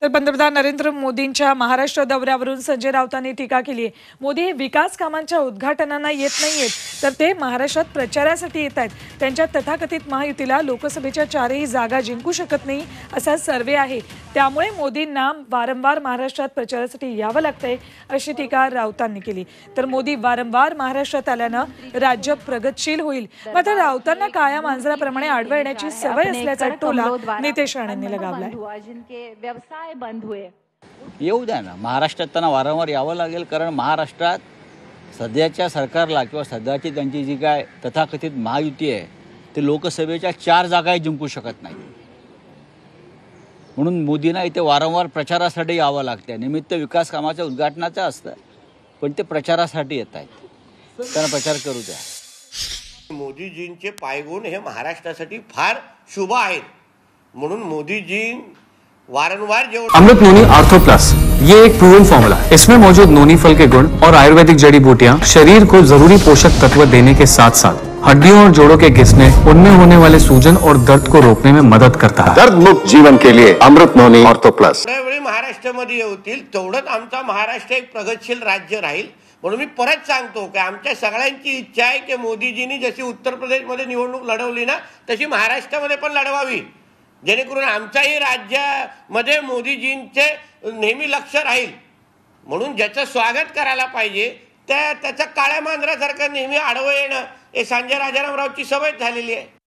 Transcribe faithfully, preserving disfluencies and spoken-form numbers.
तर पंतप्रधान नरेंद्र मोदींच्या महाराष्ट्र दौऱ्यावरून संजय राऊतांनी टीका केली आहे। मोदी हे विकास कामांच्या उद्घाटनांना येत नाहीयेत, तर ते महाराष्ट्रात प्रचारासाठी येत आहेत। त्यांच्या तथाकथित महायुतीला लोकसभेच्या चारही जागा जिंकू शकत नाही असा सर्वे आहे, त्यामुळे मोदींना वारंवार महाराष्ट्रात प्रचारासाठी यावं लागतंय अशी टीका राऊतांनी केली। तर मोदी वारंवार महाराष्ट्रात आल्यानं राज्य प्रगतशील होईल, मात्र राऊतांना काळ्या मांजराप्रमाणे आडवं येण्याची सवय असल्याचा टोला नितेश राणेंनी लगावलाय। बंद हुए येऊ द्या ना, महाराष्ट्रात त्यांना वारंवार यावं लागेल, कारण महाराष्ट्रात सध्याच्या सरकारला किंवा सध्याची त्यांची जी काय तथाकथित महायुती आहे ते लोकसभेच्या चार जागाही जिंकू शकत नाही। म्हणून मोदींना इथे वारंवार प्रचारासाठी यावं लागतं। निमित्त विकास कामाच्या उद्घाटनाचं असतं, पण ते प्रचारासाठी येत आहेत, त्यांना प्रचार करू द्या। मोदीजींचे पायगुण हे महाराष्ट्रासाठी फार शुभ आहेत, म्हणून मोदीजी वारंवार जो अमृत नोनी आर्थो प्लस ये एक प्रूवन फॉर्मूला है। इसमें मौजूद नोनी फल के गुण और आयुर्वेदिक जड़ी बूटियां शरीर को जरूरी पोषक तत्व देने के साथ साथ हड्डियों और जोड़ों के घिसने, उनमें होने वाले सूजन और दर्द को रोकने में मदद करता है। दर्द मुक्त जीवन के लिए अमृत नोनी आर्थो प्लस। वेळी महाराष्ट्रामध्ये येतील तेवढंच आमचा महाराष्ट्र एक प्रगतशील राज्य राहील। म्हणून मी परत सांगतो की आमच्या सगळ्यांची इच्छा आहे की मोदीजींनी जशी उत्तर प्रदेशमध्ये निवडणूक लढवली ना, तशी महाराष्ट्रामध्ये पण लढवावी, जेणेकरून आमच्याही राज्यामध्ये मोदीजींचे नेहमी लक्ष राहील। म्हणून ज्याचं स्वागत करायला पाहिजे त्या त्याच्या काळ्या मांजरासारखं नेहमी आडवं येणं हे संजय राजारामरावची सवय झालेली आहे।